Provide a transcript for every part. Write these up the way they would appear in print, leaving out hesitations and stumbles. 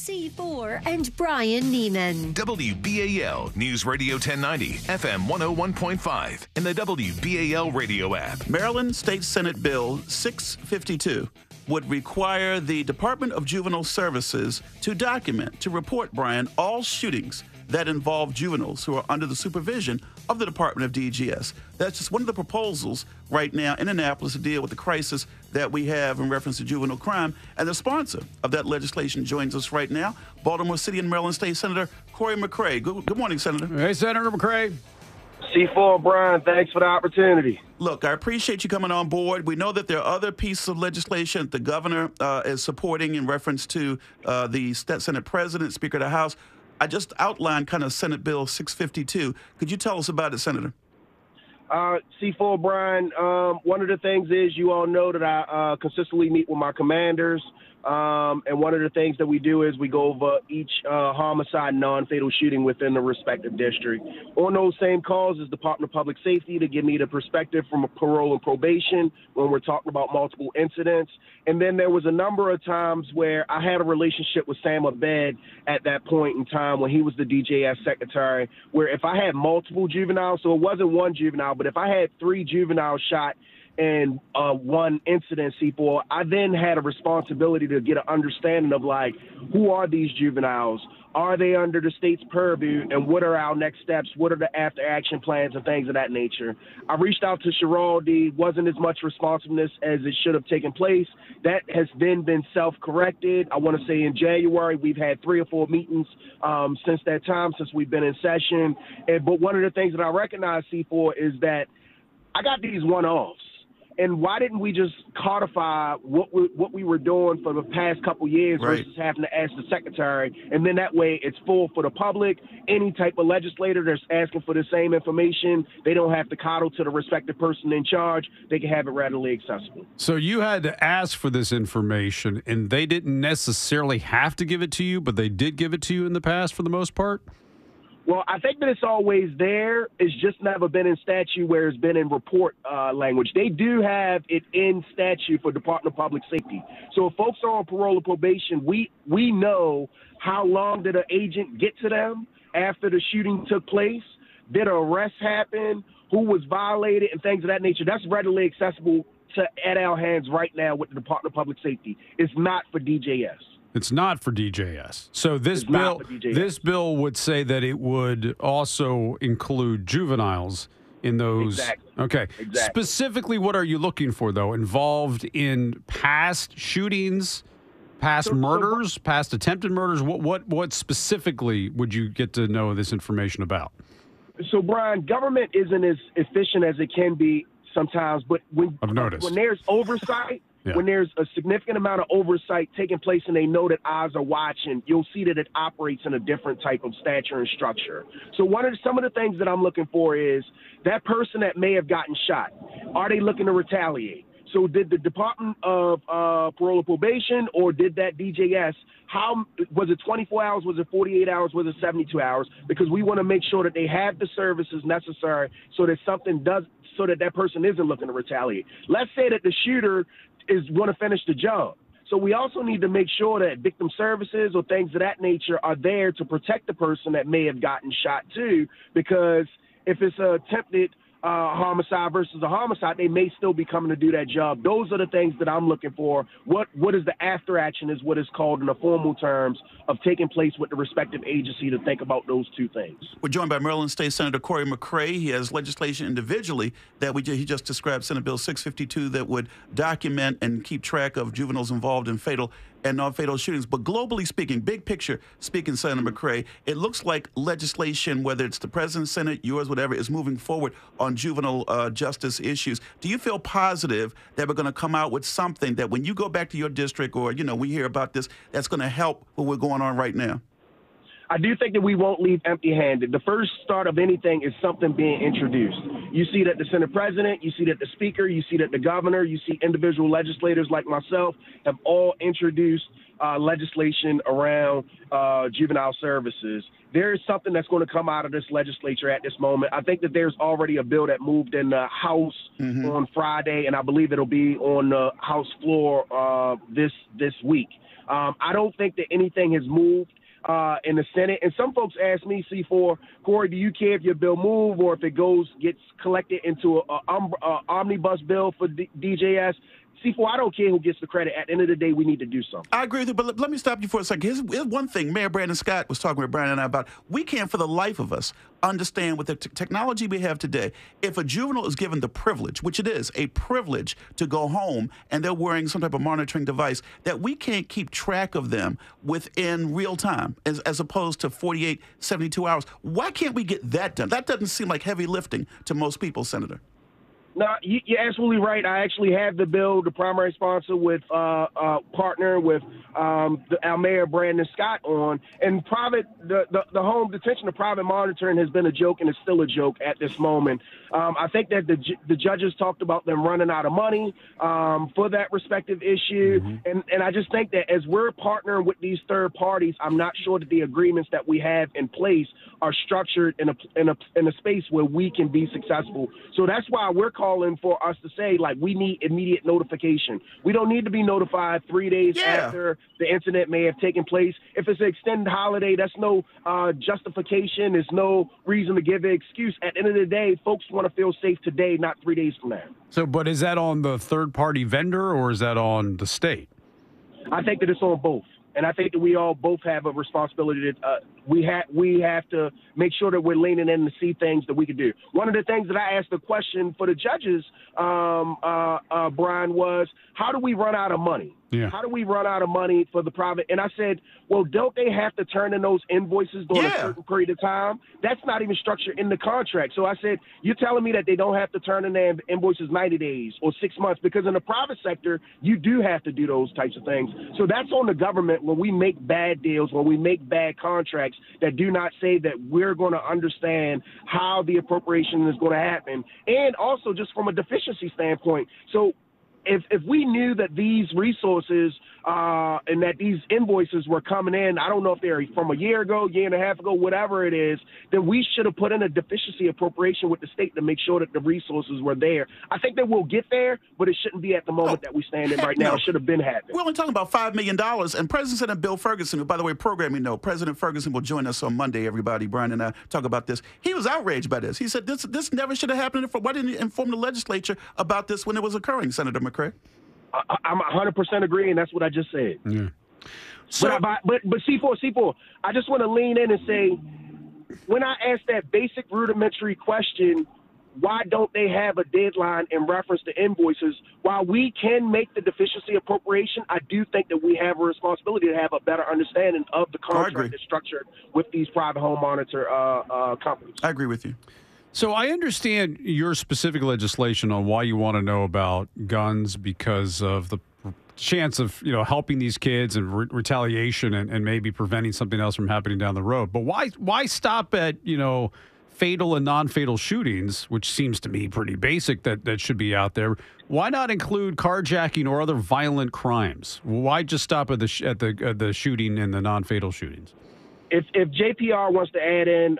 C4 and Bryan Nehman. WBAL News Radio 1090, FM 101.5, and the WBAL radio app. Maryland State Senate Bill 652 would require the Department of Juvenile Services to document, to report, Bryan, all shootings that involve juveniles who are under the supervision of the Department of DGS. That's just one of the proposals right now in Annapolis to deal with the crisis that we have in reference to juvenile crime. And the sponsor of that legislation joins us right now, Baltimore City and Maryland State Senator Cory McCray. Good morning, Senator. Hey, Senator McCray. C4, Bryan, thanks for the opportunity. Look, I appreciate you coming on board. We know that there are other pieces of legislation that the governor is supporting in reference to the Senate President, Speaker of the House. I just outlined kind of Senate Bill 652. Could you tell us about it, Senator? C4, Bryan, one of the things is you all know that I consistently meet with my commanders. And one of the things that we do is we go over each homicide, non-fatal shooting within the respective district. On those same calls is Department of Public Safety to give me the perspective from a parole and probation when we're talking about multiple incidents. And then there was a number of times where I had a relationship with Sam Abed at that point in time when he was the DJS secretary, where if I had multiple juveniles, so it wasn't one juvenile, but if I had 3 juveniles shot and one incident, C4, I then had a responsibility to get an understanding of, like, who are these juveniles? Are they under the state's purview? And what are our next steps? What are the after-action plans and things of that nature? I reached out to Sheraldi. Wasn't as much responsiveness as it should have taken place. That has then been self-corrected. I want to say in January, we've had 3 or 4 meetings since that time, since we've been in session. But one of the things that I recognize, C4, is that I got these one-offs. And why didn't we just codify what we were doing for the past couple years versus having to ask the secretary? And then that way it's full for the public. Any type of legislator that's asking for the same information, they don't have to coddle to the respective person in charge. They can have it readily accessible. So you had to ask for this information, and they didn't necessarily have to give it to you, but they did give it to you in the past for the most part? Well, I think that it's always there. It's just never been in statute where it's been in report language. They do have it in statute for Department of Public Safety. So if folks are on parole or probation, we know how long did an agent get to them after the shooting took place, did an arrest happen, who was violated, and things of that nature. That's readily accessible at our hands right now with the Department of Public Safety. It's not for DJS. It's not for DJS. So this bill would say that it would also include juveniles in those. Exactly. Okay. Exactly. Specifically, what are you looking for, though? Involved in past shootings, past murders, past attempted murders? What specifically would you get to know this information about? So, Bryan, government isn't as efficient as it can be sometimes, but when there's oversight, when there's a significant amount of oversight taking place and they know that eyes are watching, you'll see that it operates in a different type of stature and structure. So some of the things that I'm looking for is that person that may have gotten shot, are they looking to retaliate? So did the Department of Parole and Probation or did that DJS, how was it 24 hours, was it 48 hours, was it 72 hours? Because we want to make sure that they have the services necessary so that so that person isn't looking to retaliate. Let's say that the shooter want to finish the job. So we also need to make sure that victim services or things of that nature are there to protect the person that may have gotten shot too, because if it's an attempted homicide versus a homicide, they may still be coming to do that job. Those are the things that I'm looking for. What is the after action is what is called in the formal terms of taking place with the respective agency to think about those two things. We're joined by Maryland State Senator Cory McCray. He has legislation individually that he just described, Senate Bill 652, that would document and keep track of juveniles involved in fatal and non-fatal shootings. But globally speaking, big picture speaking, Senator McCray, it looks like legislation, whether it's the President's Senate, yours, whatever, is moving forward on juvenile justice issues. Do you feel positive that we're going to come out with something that when you go back to your district or, we hear about this, that's going to help what we're going on right now? I do think that we won't leave empty-handed. The first start of anything is something being introduced. You see that the Senate President, you see that the Speaker, you see that the Governor, you see individual legislators like myself have all introduced legislation around juvenile services. There is something that's going to come out of this legislature at this moment. I think that there's already a bill that moved in the House on Friday, and I believe it'll be on the House floor this week. I don't think that anything has moved in the Senate. And some folks ask me, C4, Cory, do you care if your bill move or if it gets collected into a omnibus bill for DJS? C4, I don't care who gets the credit. At the end of the day, we need to do something. I agree with you, but let me stop you for a second. Here's one thing Mayor Brandon Scott was talking with Bryan and I about. We can't, for the life of us, understand with the technology we have today, if a juvenile is given the privilege, which it is, a privilege to go home and they're wearing some type of monitoring device, that we can't keep track of them within real time as opposed to 48, 72 hours. Why can't we get that done? That doesn't seem like heavy lifting to most people, Senator. No, you're absolutely right. I actually have the bill, the primary sponsor with partner with our mayor Brandon Scott on. And the home detention, the private monitoring has been a joke, and it's still a joke at this moment. I think that the judges talked about them running out of money for that respective issue, and I just think that as we're partnering with these third parties, I'm not sure that the agreements that we have in place are structured in a space where we can be successful. So that's why we're calling for us to say, like, we need immediate notification. We don't need to be notified 3 days after the incident may have taken place. If it's an extended holiday, that's no justification. There's no reason to give an excuse. At the end of the day, folks want to feel safe today, not 3 days from now. So, but is that on the third-party vendor or is that on the state? I think that it's on both. And I think that we all both have a responsibility that we have to make sure that we're leaning in to see things that we can do. One of the things that I asked the question for the judges, Bryan, was how do we run out of money? Yeah. How do we run out of money for the private? And I said, well, don't they have to turn in those invoices during a certain period of time? That's not even structured in the contract. So I said, you're telling me that they don't have to turn in their invoices 90 days or 6 months, because in the private sector, you do have to do those types of things. So that's on the government when we make bad deals, when we make bad contracts that do not say that we're going to understand how the appropriation is going to happen. And also just from a deficiency standpoint. So if we knew that these resources and that these invoices were coming in, I don't know if they're from a year ago, year and a half ago, whatever it is, then we should have put in a deficiency appropriation with the state to make sure that the resources were there. I think that we'll get there, but it shouldn't be at the moment that we stand in right now. It should have been happening. We're only talking about $5 million. And President Senate Bill Ferguson, who, by the way, programming note, President Ferguson will join us on Monday, everybody. Bryan and I talk about this. He was outraged by this. He said this never should have happened. Why didn't you inform the legislature about this when it was occurring, Senator McCray? I'm 100% agreeing. That's what I just said. Yeah. So, but C4, I just want to lean in and say, when I ask that basic rudimentary question, why don't they have a deadline in reference to invoices? While we can make the deficiency appropriation, I do think that we have a responsibility to have a better understanding of the contract that's structured with these private home monitor companies. I agree with you. So I understand your specific legislation on why you want to know about guns because of the chance of, helping these kids and retaliation and maybe preventing something else from happening down the road. But why stop at, fatal and non-fatal shootings, which seems to me pretty basic that should be out there? Why not include carjacking or other violent crimes? Why just stop at the shooting and the non-fatal shootings? If JPR wants to add in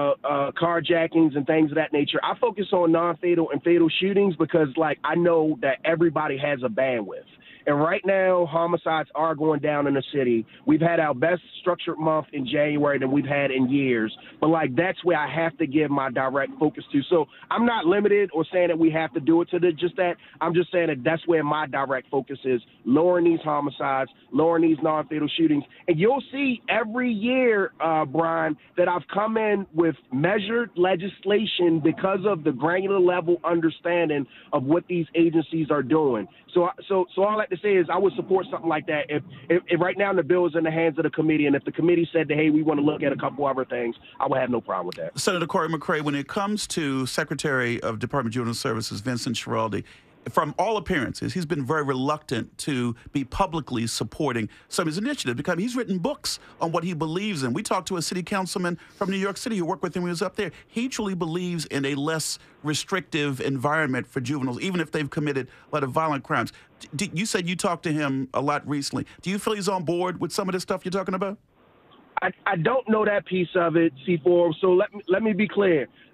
carjackings and things of that nature, I focus on non-fatal and fatal shootings because, I know that everybody has a bandwidth. And right now, homicides are going down in the city. We've had our best structured month in January than we've had in years. But, that's where I have to give my direct focus to. So I'm not limited or saying that we have to do it to just that. I'm just saying that that's where my direct focus is, lowering these homicides, lowering these non-fatal shootings. And you'll see every year, Bryan, that I've come in with measured legislation because of the granular level understanding of what these agencies are doing. So all I like to say is I would support something like that if right now the bill is in the hands of the committee, and if the committee said that, hey, we want to look at a couple other things, I would have no problem with that. Senator Cory McCray, when it comes to Secretary of Department of Juvenile Services Vincent Schiraldi, from all appearances, he's been very reluctant to be publicly supporting some of his initiatives because he's written books on what he believes in. We talked to a city councilman from New York City who worked with him when he was up there. He truly believes in a less restrictive environment for juveniles, even if they've committed a lot of violent crimes. You said you talked to him a lot recently. Do you feel he's on board with some of this stuff you're talking about? I don't know that piece of it, C4. So let me be clear.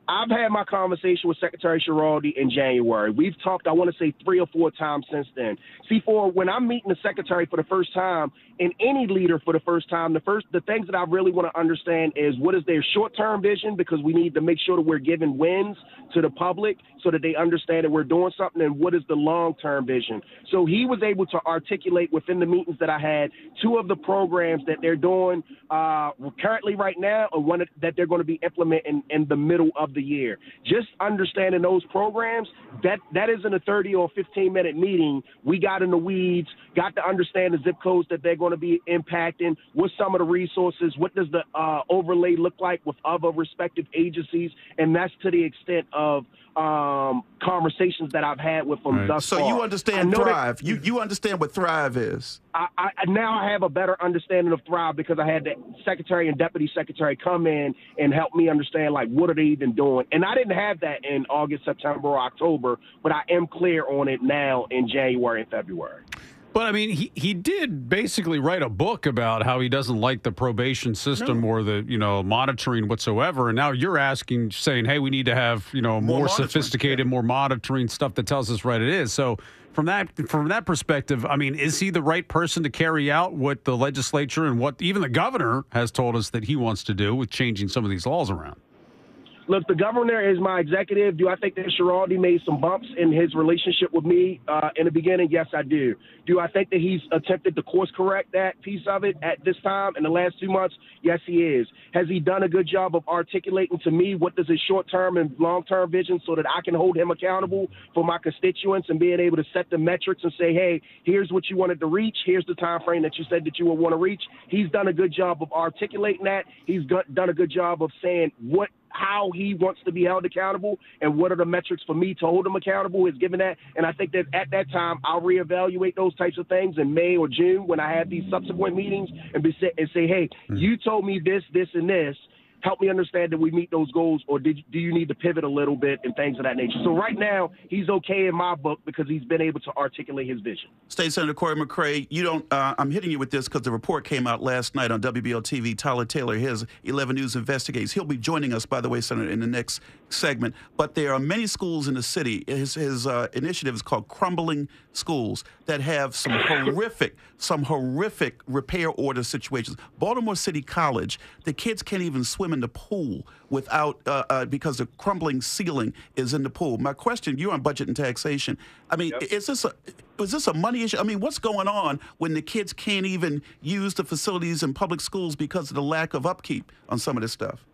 I've had my conversation with Secretary Schiraldi in January. We've talked, I want to say 3 or 4 times since then. C4, when I'm meeting the Secretary for the first time and any leader for the first time, the things that I really want to understand is what is their short-term vision, because we need to make sure that we're giving wins to the public so that they understand that we're doing something, and what is the long-term vision. So he was able to articulate within the meetings that I had 2 of the programs that they're doing currently right now, and one that they're going to be implementing in the middle of the year. Just understanding those programs, that isn't a 30 or 15-minute meeting. We got in the weeds, got to understand the zip codes that they're going to be impacting, what's some of the resources, what does the overlay look like with other respective agencies, and that's to the extent of conversations that I've had with them thus far. So you understand Thrive. You understand what Thrive is. Now I have a better understanding of Thrive because I had the secretary and deputy secretary come in and help me understand, like, what are they even doing? And I didn't have that in August, September, or October, but I am clear on it now in January and February. But, I mean, he did basically write a book about how he doesn't like the probation system or the, monitoring whatsoever. And now you're saying, hey, we need to have, more sophisticated, more monitoring stuff that tells us what it is. So from that perspective, I mean, is he the right person to carry out what the legislature and what even the governor has told us that he wants to do with changing some of these laws around? Look, the governor is my executive. Do I think that Schiraldi made some bumps in his relationship with me in the beginning? Yes, I do. Do I think that he's attempted to course correct that piece of it at this time in the last 2 months? Yes, he is. Has he done a good job of articulating to me what does his short-term and long-term vision so that I can hold him accountable for my constituents and being able to set the metrics and say, hey, here's what you wanted to reach. Here's the time frame that you said that you would want to reach. He's done a good job of articulating that. He's done a good job of saying how he wants to be held accountable and what are the metrics for me to hold him accountable is given that. And I think that at that time, I'll reevaluate those types of things in May or June when I have these subsequent meetings and say, hey, you told me this, this, and this. Help me understand that we meet those goals, or do you need to pivot a little bit and things of that nature? So right now, he's okay in my book because he's been able to articulate his vision. State Senator Cory McCray, I'm hitting you with this because the report came out last night on WBL TV. Tyler Taylor, his 11 News Investigates. He'll be joining us, by the way, Senator, in the next segment. But there are many schools in the city. His initiative is called Crumbling Schools that have some horrific repair order situations. Baltimore City College, the kids can't even swim in the pool without because the crumbling ceiling is in the pool. My question, you're on budget and taxation. I mean, is this a money issue? I mean, what's going on when the kids can't even use the facilities in public schools because of the lack of upkeep on some of this stuff?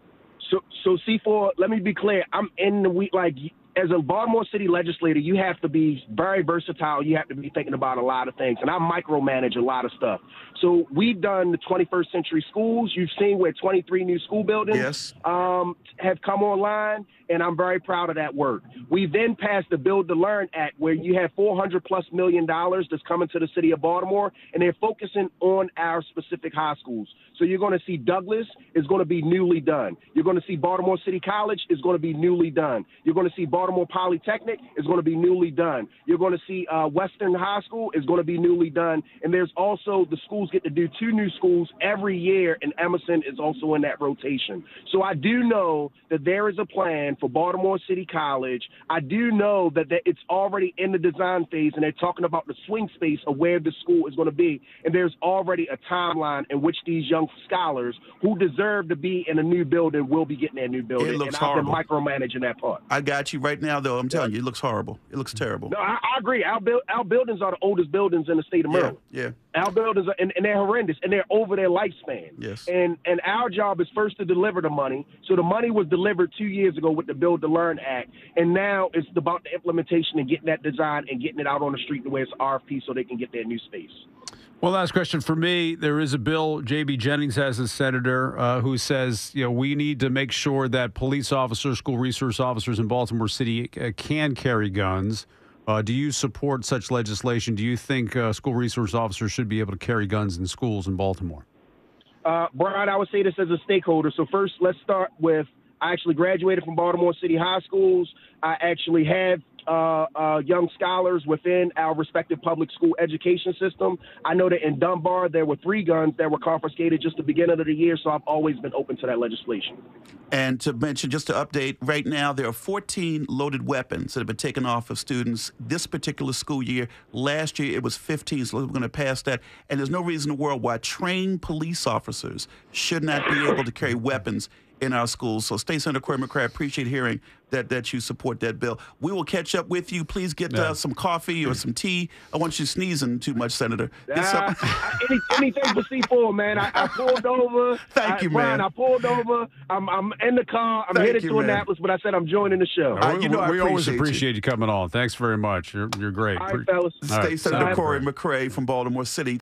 So C4, let me be clear. I'm in the week, like, as a Baltimore City legislator, you have to be very versatile. You have to be thinking about a lot of things. And I micromanage a lot of stuff. So we've done the 21st century schools. You've seen where 23 new school buildings have come online, and I'm very proud of that work. We then passed the Build to Learn Act, where you have $400+ million that's coming to the city of Baltimore, and they're focusing on our specific high schools. So you're going to see Douglas is going to be newly done. You're going to see Baltimore City College is going to be newly done. You're going to see Baltimore Polytechnic is going to be newly done. You're going to see Western High School is going to be newly done. And there's also the schools get to do 2 new schools every year, and Emerson is also in that rotation. So I do know that there is a plan for Baltimore City College. I do know that it's already in the design phase, and they're talking about the swing space of where the school is going to be. And there's already a timeline in which these young scholars who deserve to be in a new building will be getting their new building. It looks horrible. I've been micromanaging that part. I got you right now, though. I'm telling you, it looks horrible. It looks terrible. No, I agree. Our buildings are the oldest buildings in the state of Maryland. Yeah. Our buildings are, and they're horrendous, and they're over their lifespan. Yes. And our job is first to deliver the money. So the money was delivered 2 years ago with the Build to Learn Act, and now it's about the implementation and getting that design and getting it out on the street the way it's RFP so they can get their new space. Well, last question for me. There is a bill J.B. Jennings has as senator who says, we need to make sure that police officers, school resource officers in Baltimore City can carry guns. Do you support such legislation? Do you think school resource officers should be able to carry guns in schools in Baltimore? Brian, I would say this as a stakeholder. So first, let's start with I actually graduated from Baltimore City High Schools. I actually have young scholars within our respective public school education system. I know that in Dunbar, there were 3 guns that were confiscated just the beginning of the year, so I've always been open to that legislation. And to mention, just to update, right now there are 14 loaded weapons that have been taken off of students this particular school year. Last year it was 15, so we're going to pass that. And there's no reason in the world why trained police officers should not be able to carry weapons in our schools. So State Senator Cory McCray, I appreciate hearing that you support that bill. We will catch up with you. Please get some coffee or some tea. I want you sneezing too much, Senator. Anything for C4, man. I pulled over. Thank you, man. Brian, I pulled over. I'm in the car. I'm headed to Annapolis, but I said I'm joining the show. We always appreciate you coming on. Thanks very much. You're great. All right, fellas. State Senator Cory McCray from Baltimore City.